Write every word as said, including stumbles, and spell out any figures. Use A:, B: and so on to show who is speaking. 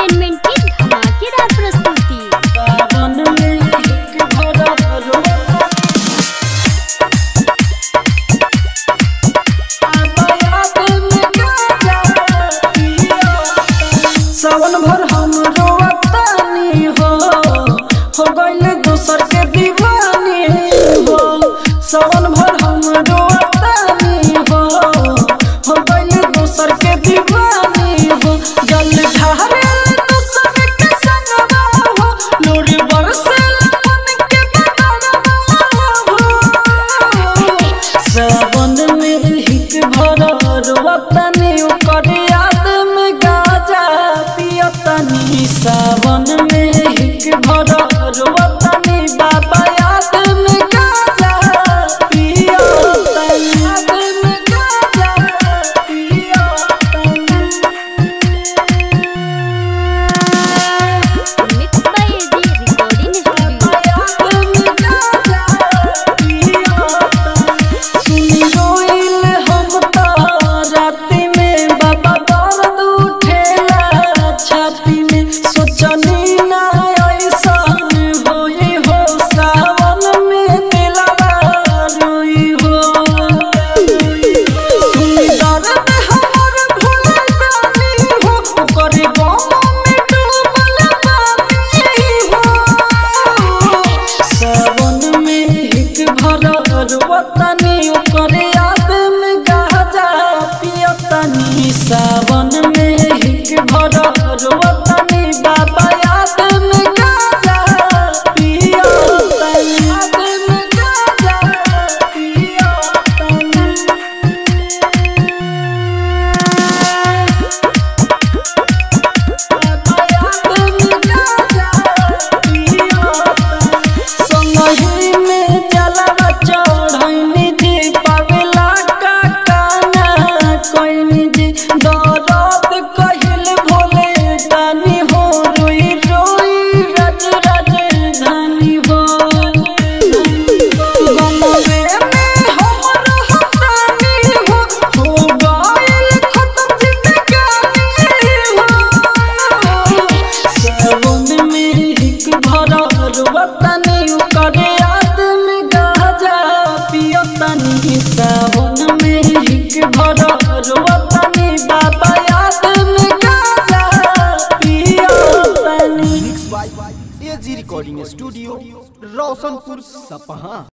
A: Entertainment की धमाकेदार प्रस्तुति।
B: सावन में हिक भरा रोता सावन भर हम रोवतानी हो हो गइल दोसर के दीवानी हो। सावन भर हम रोवतानी हो हो गइल दोसर के दीवानी हो। जल ढारे दोसर के संगवा हो लोरी बरसे मन के बदनवा हो। सावन में हिक भरा रोवतानी ओकर याद में गाजा पियतानी। सावन में हिक भरा रोवतानी बाबा याद में गाजा पियतानी। याद में गाजा पियतानी।
A: Mix by AG recording studio.
B: याद में गाजा पियतानी। सुनी रोइल हम तो राति में बाबा दर्द उठेला छाती में। सोचनी ना ऐसन होई हो सावन में दिलवा रोई हो। सुनी दर्द हमर भुलतानी हो ओकर गम में डूबल बानी हो। सावन में हिक भरा रोवतानी ओकर याद में गाजा पियतानी। सावन में हिक भरा रोवतानी बाबा याद में गाजा पियतानी। याद में गाजा पियतानी। बाबा याद में गाजा पियतानी। संगही में जलवा चढ़ैनी जी पावेला का काना कोइनी जी। दर्द कहिल भोले दानी हो रोई रोई रज राजधानी हो। गमवे में हम रहतानी हो हो गइल खत्म जिंदगानी हो। सावन में हिक भरा रोवतानी ओकर याद में गाजा पियतानी। सावन में हिक भरा रोवतानी बाबा याद में गाजा पियतानी।
C: Mix by AG recording studio Roshanpur Sapaha.